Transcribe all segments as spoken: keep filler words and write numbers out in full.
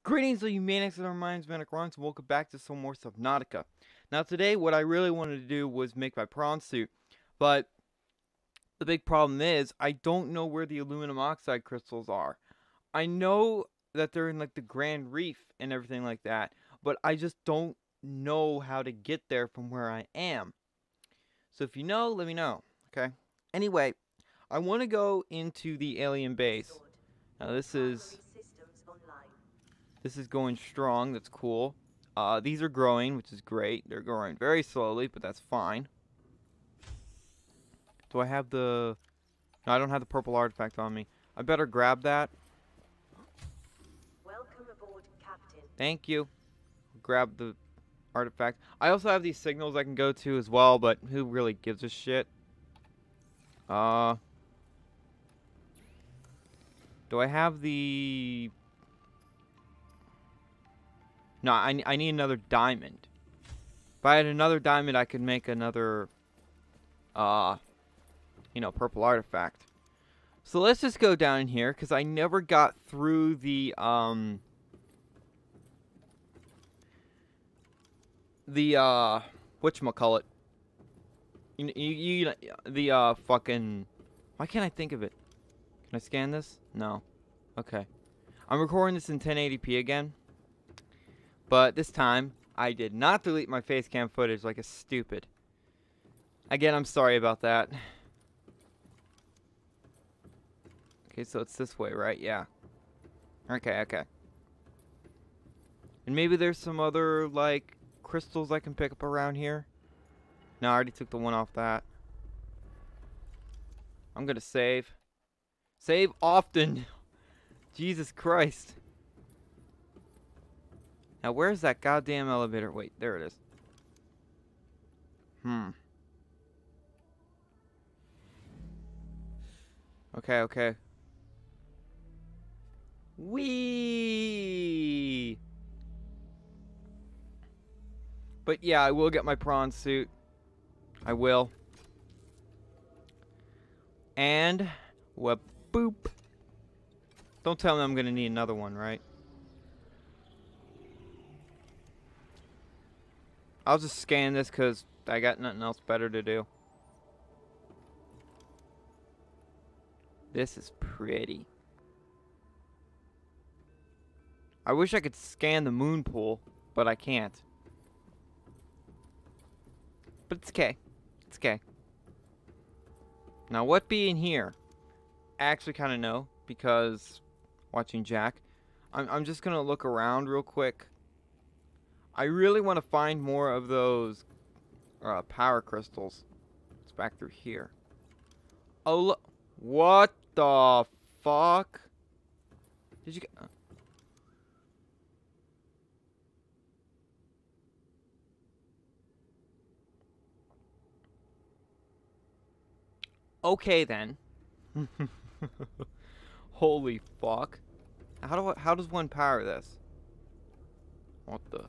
Greetings, all you maniacs and our minds, Manic and welcome back to some more Subnautica. Now today, what I really wanted to do was make my prawn suit, but the big problem is, I don't know where the aluminum oxide crystals are. I know that they're in like the Grand Reef and everything like that, but I just don't know how to get there from where I am. So if you know, let me know, okay? Anyway, I want to go into the alien base. Now this is... This is going strong. That's cool. Uh, these are growing, which is great. They're growing very slowly, but that's fine. Do I have the... No, I don't have the purple artifact on me. I better grab that. Welcome aboard, Captain. Thank you. Grab the artifact. I also have these signals I can go to as well, but who really gives a shit? Uh... Do I have the... No, I, I need another diamond. If I had another diamond, I could make another, uh, you know, purple artifact. So let's just go down in here, because I never got through the, um, the, uh, whatchamacallit. You, you, you, the, uh, fucking, why can't I think of it? Can I scan this? No. Okay. I'm recording this in ten eighty p again. But this time, I did not delete my face cam footage like a stupid. Again, I'm sorry about that. Okay, so it's this way, right? Yeah. Okay, okay. And maybe there's some other, like, crystals I can pick up around here. No, I already took the one off that. I'm gonna save. Save often. Jesus Christ. Now, where's that goddamn elevator? Wait, there it is. Hmm. Okay, okay. Whee! But yeah, I will get my prawn suit. I will. And, whoop, boop. Don't tell me I'm gonna need another one, right? I'll just scan this because I got nothing else better to do. This is pretty. I wish I could scan the moon pool, but I can't. But it's okay. It's okay. Now, what be in here? I actually kind of know, because watching Jack. I'm, I'm just going to look around real quick. I really want to find more of those uh, power crystals. It's back through here. Oh, look. What the fuck? Did you get... Uh. Okay, then. Holy fuck. How do I, how does one power this? What the...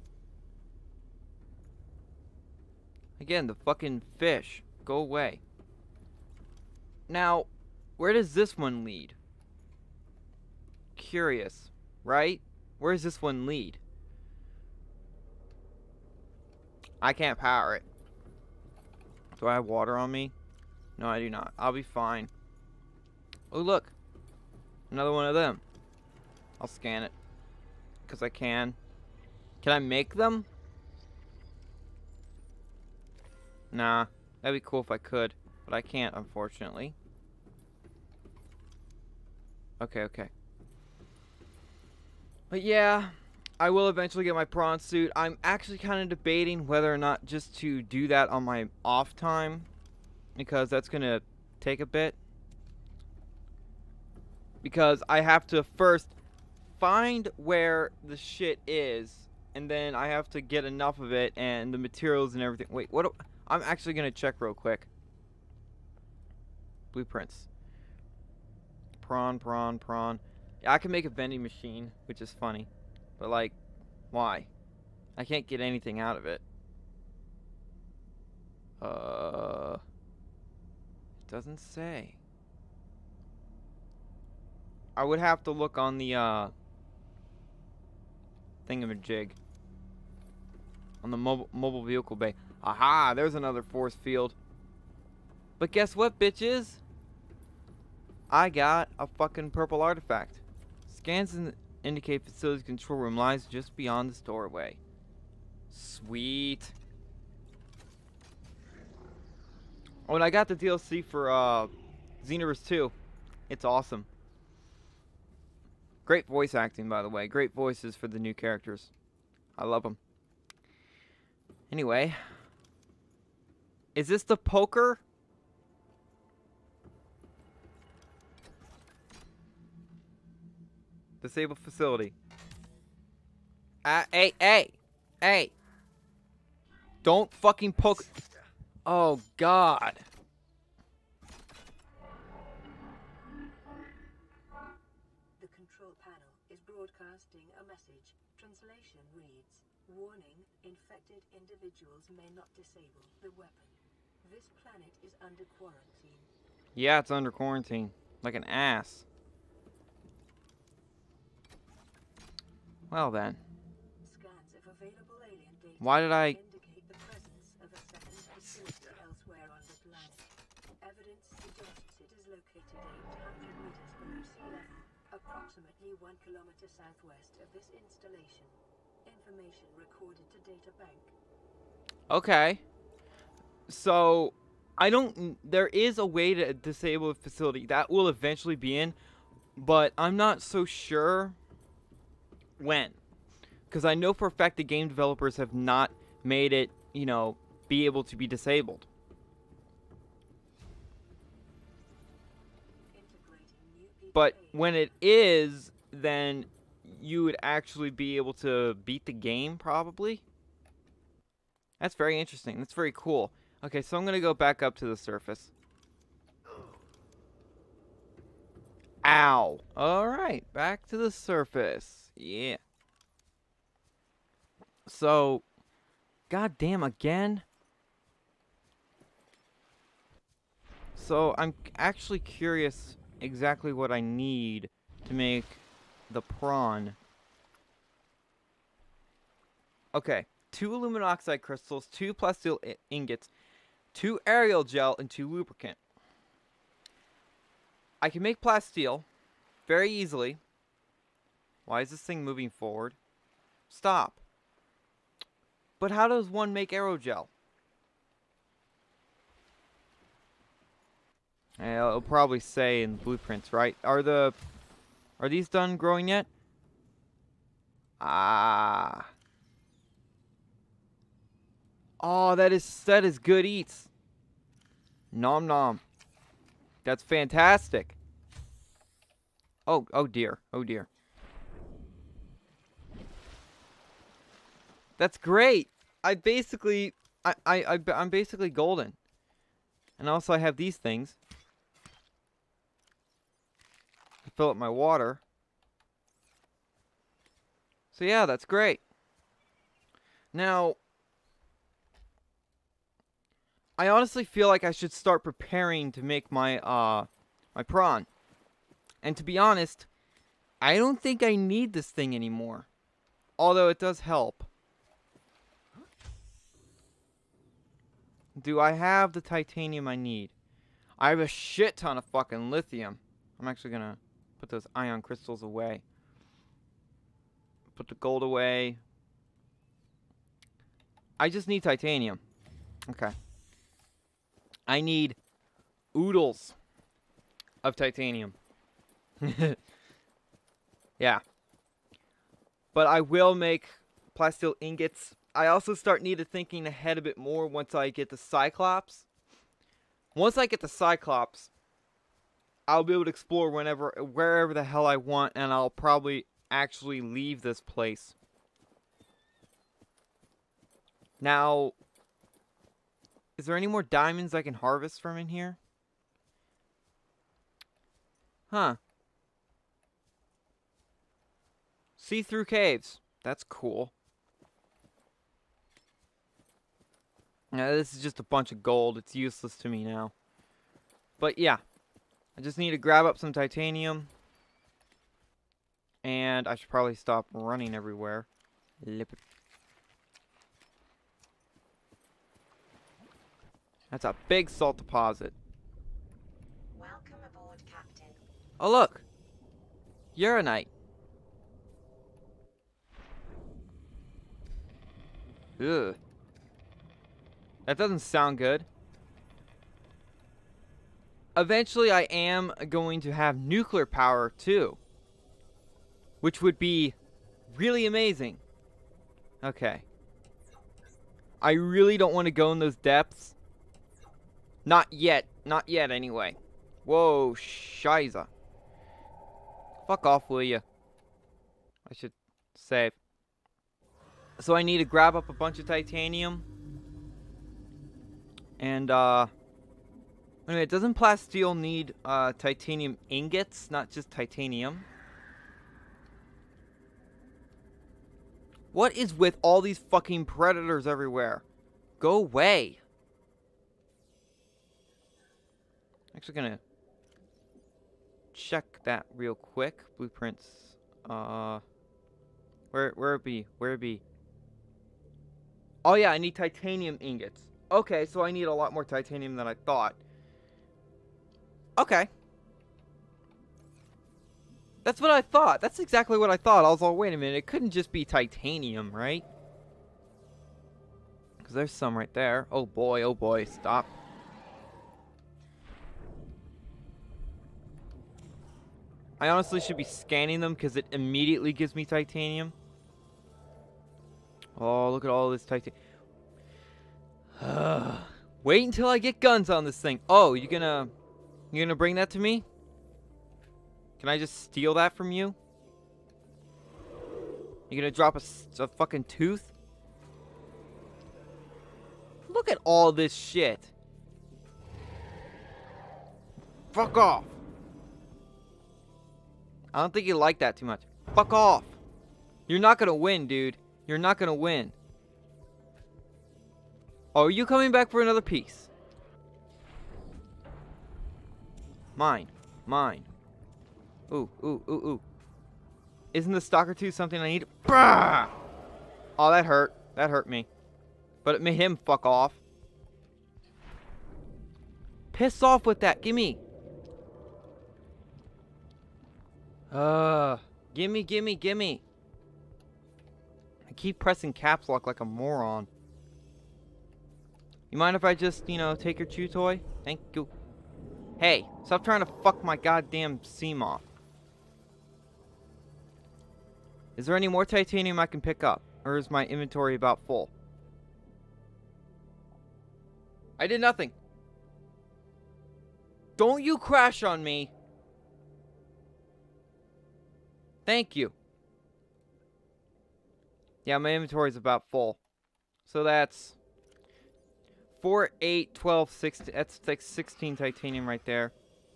Again, the fucking fish. Go away. Now, where does this one lead? Curious, right? Where does this one lead? I can't power it. Do I have water on me? No, I do not. I'll be fine. Oh, look. Another one of them. I'll scan it. Because I can. Can I make them? Nah, that'd be cool if I could, but I can't, unfortunately. Okay, okay. But yeah, I will eventually get my prawn suit. I'm actually kind of debating whether or not just to do that on my off time, because that's going to take a bit. Because I have to first find where the shit is, and then I have to get enough of it and the materials and everything. Wait, what do... I'm actually going to check real quick. Blueprints. Prawn, prawn, prawn. Yeah, I can make a vending machine, which is funny. But, like, why? I can't get anything out of it. Uh... It doesn't say. I would have to look on the, uh... thingamajig. On the mobile, mobile vehicle bay. Aha, there's another force field. But guess what, bitches? I got a fucking purple artifact. Scans in indicate facility's control room lies just beyond this doorway. Sweet. Oh, and I got the D L C for uh, Xenoverse two. It's awesome. Great voice acting, by the way. Great voices for the new characters. I love them. Anyway. Is this the poker? Disable facility. Uh, hey, hey, hey. Don't fucking poke. Oh, God. The control panel is broadcasting a message. Translation reads, warning, infected individuals may not disable the weapon. This planet is under quarantine. Yeah, it's under quarantine. Like an ass. Well then. Scans of available alien data Why did I... indicate the presence of a second facility elsewhere on the planet. Evidence suggests it is located eight hundred meters below sea level, approximately one kilometer southwest of this installation. Information recorded to data bank. Okay. So, I don't... There is a way to disable a facility. That will eventually be in. But I'm not so sure when. Because I know for a fact the game developers have not made it, you know, be able to be disabled. But when it is, then you would actually be able to beat the game, probably. That's very interesting. That's very cool. Okay, so I'm going to go back up to the surface. Ow. Alright, back to the surface. Yeah. So, goddamn again. So, I'm actually curious exactly what I need to make the prawn. Okay, two aluminum oxide crystals, two plasteel ingots, two aerial gel, and two lubricant. I can make plasteel very easily. Why is this thing moving forward? Stop. But how does one make aerogel? Yeah, it'll probably say in blueprints, right? Are the are these done growing yet? Ah. Oh, that is that is good eats. Nom nom. That's fantastic. Oh, oh dear. Oh dear. That's great. I basically, I, I, I, I'm basically golden. And also I have these things. To fill up my water. So yeah, that's great. Now, I honestly feel like I should start preparing to make my, uh, my prawn. And to be honest, I don't think I need this thing anymore. Although it does help. Do I have the titanium I need? I have a shit ton of fucking lithium. I'm actually gonna put those ion crystals away. Put the gold away. I just need titanium. Okay. I need oodles of titanium. Yeah. But I will make plasteel ingots. I also start needed thinking ahead a bit more once I get the Cyclops. Once I get the Cyclops, I'll be able to explore whenever, wherever the hell I want, and I'll probably actually leave this place. Now, is there any more diamonds I can harvest from in here? Huh. See-through caves. That's cool. Now, this is just a bunch of gold. It's useless to me now. But yeah. I just need to grab up some titanium. And I should probably stop running everywhere. Lip. That's a big salt deposit. Welcome aboard, Captain. Oh look, uranite. Ugh. That doesn't sound good. Eventually, I am going to have nuclear power too, which would be really amazing. Okay. I really don't want to go in those depths. Not yet. Not yet, anyway. Whoa, shiza. Fuck off, will ya? I should save. So I need to grab up a bunch of titanium. And, uh... Anyway, doesn't plasteel need, uh, titanium ingots, not just titanium? What is with all these fucking predators everywhere? Go away. Actually gonna check that real quick. Blueprints. Uh, where where it be? Where it be? Oh yeah, I need titanium ingots. Okay, so I need a lot more titanium than I thought. Okay. That's what I thought. That's exactly what I thought. I was like, wait a minute, it couldn't just be titanium, right? Because there's some right there. Oh boy, oh boy, stop. I honestly should be scanning them because it immediately gives me titanium. Oh, look at all this titanium. Wait until I get guns on this thing. Oh, you gonna... You gonna bring that to me? Can I just steal that from you? You gonna drop a, a fucking tooth? Look at all this shit. Fuck off. I don't think you like that too much. Fuck off. You're not gonna win, dude. You're not gonna win. Oh, are you coming back for another piece? Mine. Mine. Ooh, ooh, ooh, ooh. Isn't the Stalker two something I need? Bah! Oh, that hurt. That hurt me. But it made him fuck off. Piss off with that. Gimme. Uh, gimme, gimme, gimme. I keep pressing caps lock like a moron. You mind if I just, you know, take your chew toy? Thank you. Hey, stop trying to fuck my goddamn seam off. Is there any more titanium I can pick up? Or is my inventory about full? I did nothing. Don't you crash on me. Thank you. Yeah, my inventory is about full. So that's four, eight, twelve, sixteen. That's like sixteen titanium right there.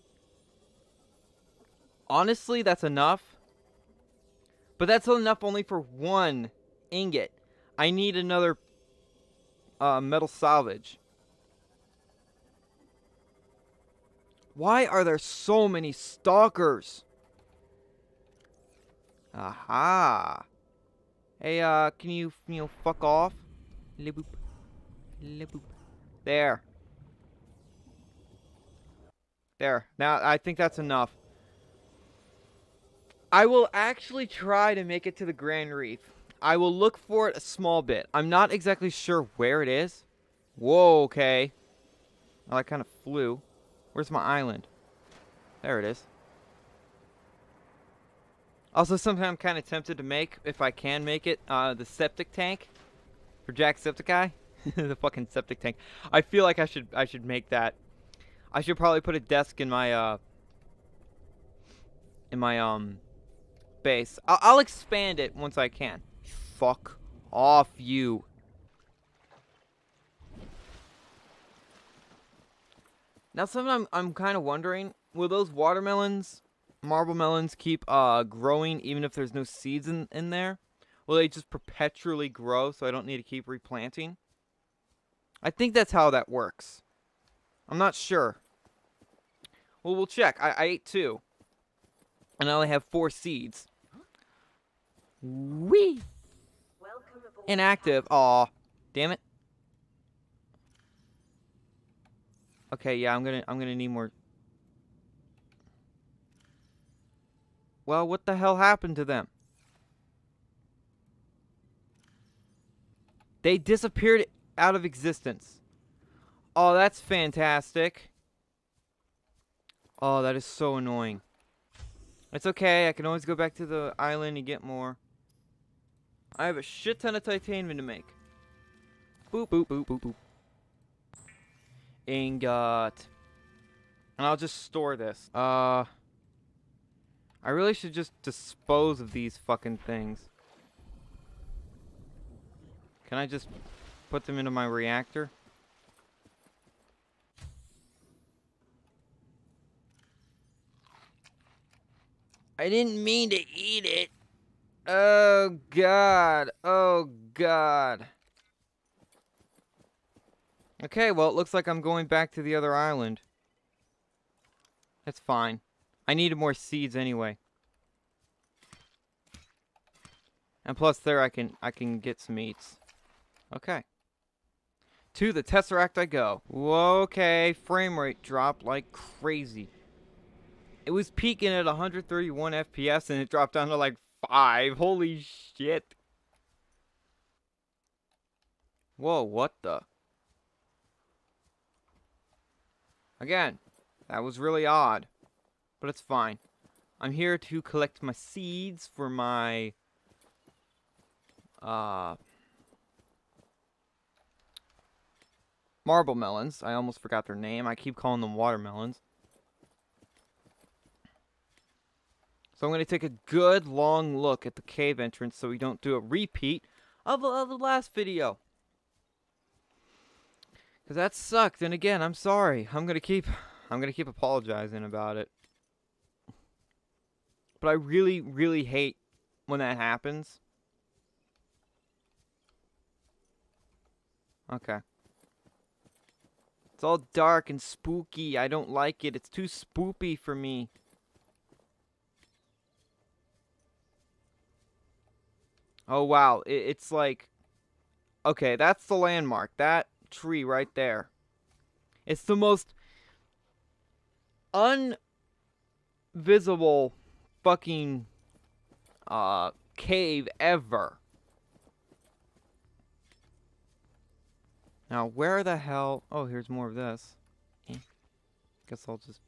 Honestly, that's enough. But that's enough only for one ingot. I need another uh, metal salvage. Why are there so many stalkers? Aha. Hey, uh, can you, you know, fuck off? Liboop. Liboop. There. There. Now, I think that's enough. I will actually try to make it to the Grand Reef. I will look for it a small bit. I'm not exactly sure where it is. Whoa, okay. Oh, I kind of flew. Where's my island? There it is. Also, something I'm kind of tempted to make, if I can make it, uh, the septic tank for Jacksepticeye. The fucking septic tank. I feel like I should I should make that. I should probably put a desk in my uh in my um base. I'll, I'll expand it once I can. Fuck off, you. Now, something I'm I'm kind of wondering: will those watermelons, marble melons, keep uh growing even if there's no seeds in in there? Will they just perpetually grow so I don't need to keep replanting? I think that's how that works. I'm not sure. Well, we'll check. I, I ate two. And I only have four seeds. Whee! Welcome Inactive. Aw. Damn it. Okay, yeah, I'm gonna I'm gonna need more. Well, what the hell happened to them? They disappeared out of existence. Oh, that's fantastic. Oh, that is so annoying. It's okay, I can always go back to the island and get more. I have a shit ton of titanium to make. Boop, boop, boop, boop, boop. Ingot. And I'll just store this. Uh, I really should just dispose of these fucking things. Can I just put them into my reactor? I didn't mean to eat it. Oh, God. Oh, God. Okay, well, it looks like I'm going back to the other island. That's fine. I needed more seeds anyway. And plus there I can I can get some eats. Okay. To the Tesseract I go. Okay, frame rate dropped like crazy. It was peaking at one hundred thirty-one F P S and it dropped down to like five. Holy shit. Whoa, what the? Again, that was really odd. But it's fine. I'm here to collect my seeds for my uh marble melons. I almost forgot their name. I keep calling them watermelons. So I'm going to take a good long look at the cave entrance so we don't do a repeat of, of the last video. Because that sucked. And again, I'm sorry. I'm going to keep I'm going to keep apologizing about it. But I really, really hate when that happens. Okay. It's all dark and spooky. I don't like it. It's too spoopy for me. Oh, wow. It, it's like... Okay, that's the landmark. That tree right there. It's the most unvisible fucking uh, cave ever. Now, where the hell... Oh, here's more of this. Eh. Guess I'll just...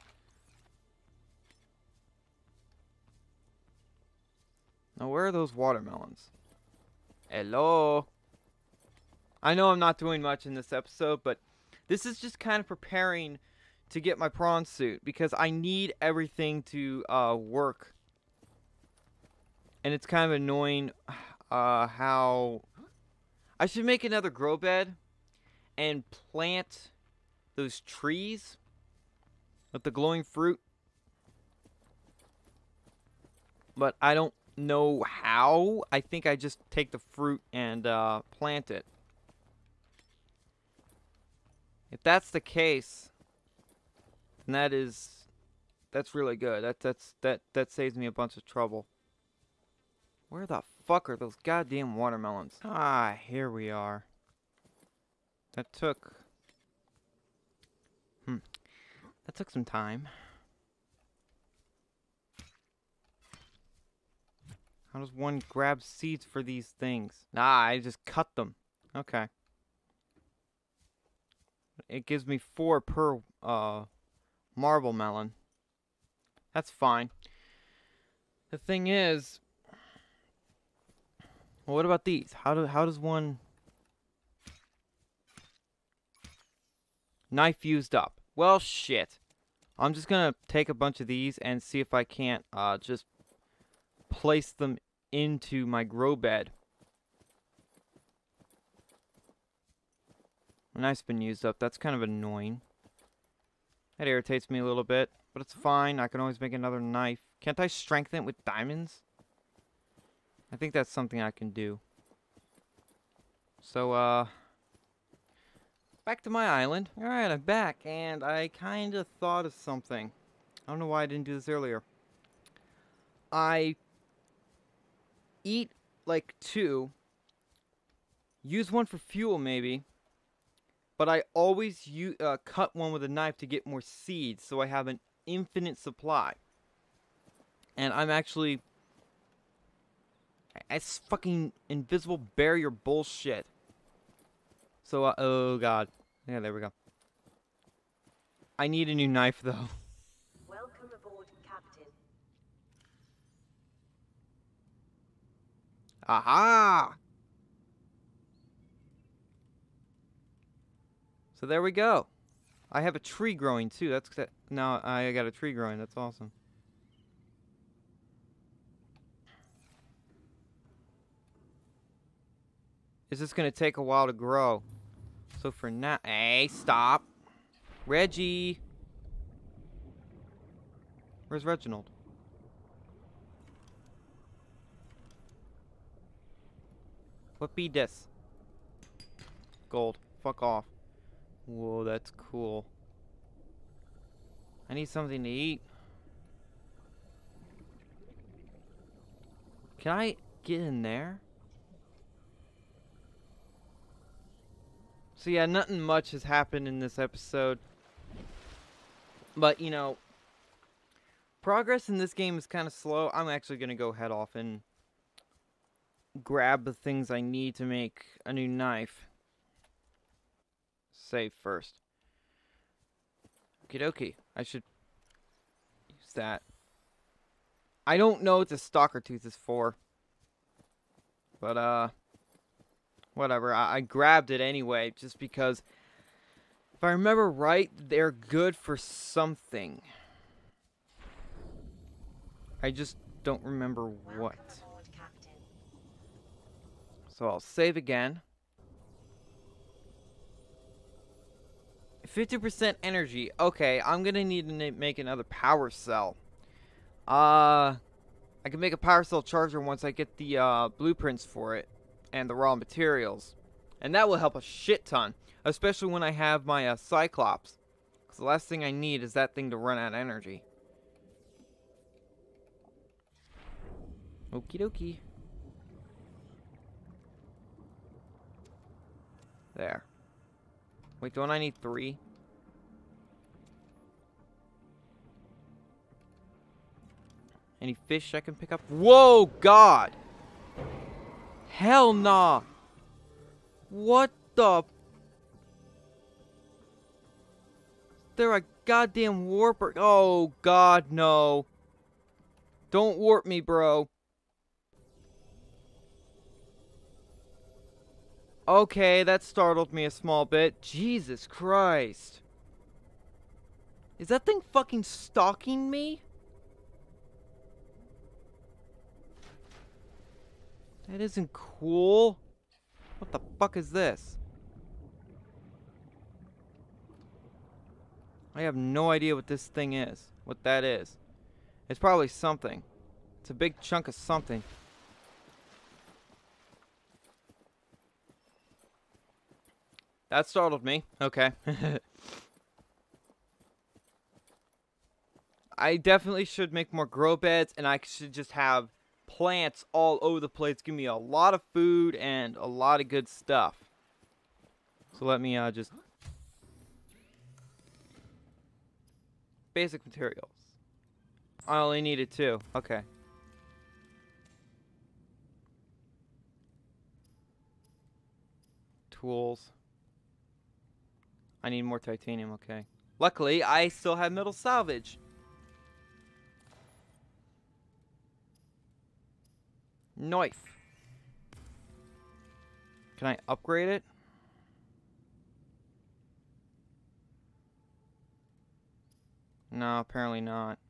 Now, where are those watermelons? Hello? I know I'm not doing much in this episode, but this is just kind of preparing to get my prawn suit, because I need everything to uh, work. And it's kind of annoying uh, how... I should make another grow bed and plant those trees with the glowing fruit. But I don't know how. I think I just take the fruit and uh, plant it. If that's the case, then that is that's really good. That that's that that saves me a bunch of trouble. Where the fuck are those goddamn watermelons? Ah, here we are. That took Hmm. That took some time. How does one grab seeds for these things? Ah, I just cut them. Okay. It gives me four per uh, marble melon. That's fine. The thing is, well, what about these? How do how does one knife used up? Well, shit. I'm just gonna take a bunch of these and see if I can't uh, just place them into my grow bed. The knife's been used up. That's kind of annoying. That irritates me a little bit, but it's fine. I can always make another knife. Can't I strengthen it with diamonds? I think that's something I can do. So, uh... back to my island. Alright, I'm back, and I kind of thought of something. I don't know why I didn't do this earlier. I eat, like, two use one for fuel maybe, but I always use, uh, cut one with a knife to get more seeds, so I have an infinite supply. And I'm actually... It's fucking invisible barrier bullshit. So, uh, oh god. Yeah, there we go. I need a new knife, though. Welcome aboard, Captain. Aha! So there we go. I have a tree growing, too. That's... That, now I got a tree growing. That's awesome. Is this going to take a while to grow? So for now... Hey, stop! Reggie! Where's Reginald? What be this? Gold. Fuck off. Whoa, that's cool. I need something to eat. Can I get in there? So yeah, nothing much has happened in this episode. But, you know, progress in this game is kind of slow. I'm actually going to go head off and grab the things I need to make a new knife. Save first. Okie dokie. I should use that. I don't know what the stalker tooth is for. But, uh... whatever. I, I grabbed it anyway, just because... If I remember right, they're good for something. I just don't remember what. So I'll save again. fifty percent energy. Okay, I'm gonna need to make another power cell. Uh, I can make a power cell charger once I get the uh, blueprints for it and the raw materials. And that will help a shit ton. Especially when I have my uh, Cyclops. Because the last thing I need is that thing to run out of energy. Okie dokie. There. Wait, don't I need three? Any fish I can pick up? Whoa, God! Hell nah! What the... Is there a goddamn warper? Oh, God, no. Don't warp me, bro. Okay, that startled me a small bit. Jesus Christ. Is that thing fucking stalking me? That isn't cool. What the fuck is this? I have no idea what this thing is. What that is. It's probably something. It's a big chunk of something. That startled me. Okay. I definitely should make more grow beds, and I should just have plants all over the place. Give me a lot of food and a lot of good stuff. So let me uh, just... Basic materials. I only needed two. Okay. Tools. I need more titanium, okay. Luckily, I still have metal salvage. Knife. Can I upgrade it? No, apparently not.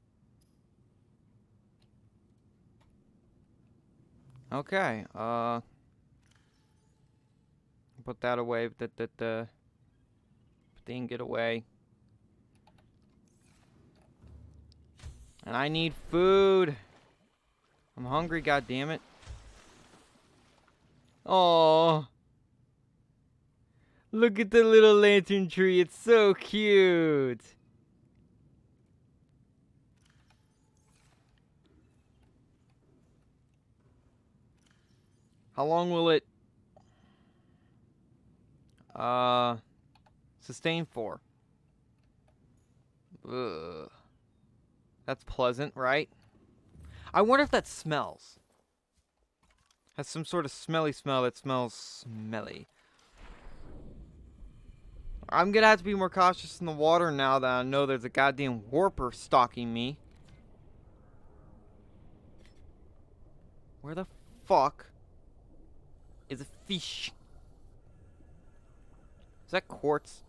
Okay, uh... put that away, that, that, the... thing get away. And I need food! I'm hungry, goddammit. Oh, look at the little lantern tree, it's so cute! How long will it... Uh, sustain four. Ugh. That's pleasant, right? I wonder if that smells. Has some sort of smelly smell that smells smelly. I'm gonna have to be more cautious in the water now that I know there's a goddamn warper stalking me. Where the fuck is a fish? Is that quartz?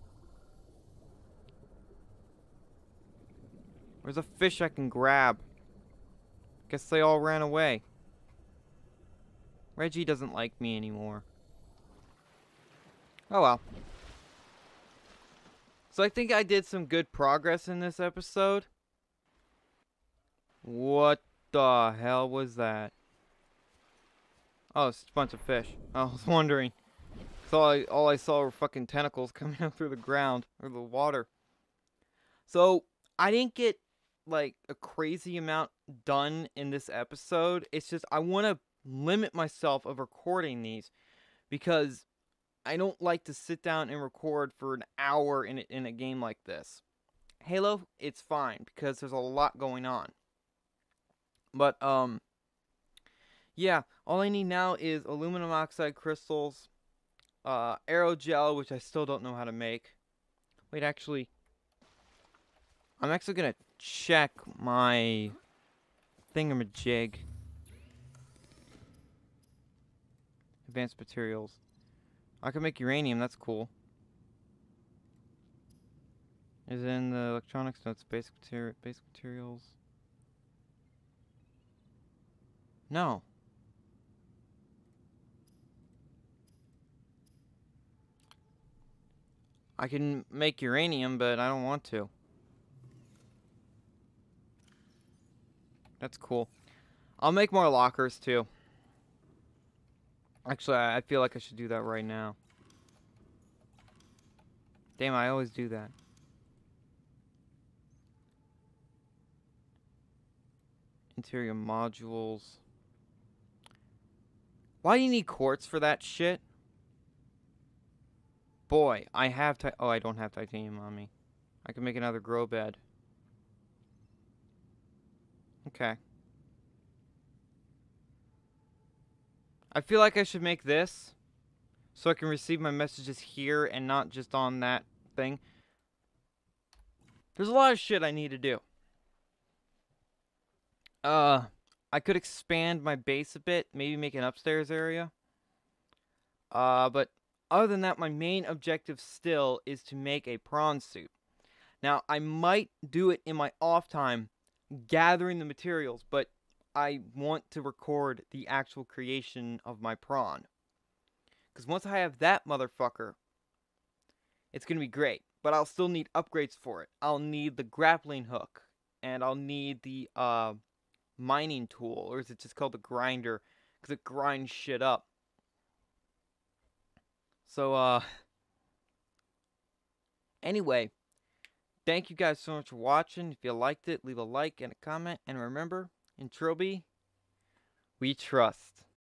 Where's a fish I can grab? Guess they all ran away. Reggie doesn't like me anymore. Oh well. So I think I did some good progress in this episode. What the hell was that? Oh, it's a bunch of fish. I was wondering. So all I, all I saw were fucking tentacles coming up through the ground or the water. So I didn't get like a crazy amount done in this episode. It's just I want to limit myself of recording these because I don't like to sit down and record for an hour in a, in a game like this. Halo, it's fine because there's a lot going on. But um yeah, all I need now is aluminum oxide crystals, uh aerogel, which I still don't know how to make. Wait, actually I'm actually gonna check my thingamajig. Advanced materials. I can make uranium, that's cool. Is it in the electronics? No, it's basic, materi basic materials. No. I can make uranium, but I don't want to. That's cool. I'll make more lockers, too. Actually, I feel like I should do that right now. Damn, I always do that. Interior modules. Why do you need quartz for that shit? Boy, I have ti- oh, I don't have titanium on me. I can make another grow bed. Okay. I feel like I should make this so I can receive my messages here and not just on that thing. There's a lot of shit I need to do. Uh, I could expand my base a bit, maybe make an upstairs area. Uh, but other than that, my main objective still is to make a prawn suit. Now, I might do it in my off time, gathering the materials, but I want to record the actual creation of my prawn. Because once I have that motherfucker, it's going to be great. But I'll still need upgrades for it. I'll need the grappling hook. And I'll need the uh, mining tool. Or is it just called the grinder? Because it grinds shit up. So, uh... anyway. Thank you guys so much for watching. If you liked it, leave a like and a comment. And remember, in Trilby, we trust.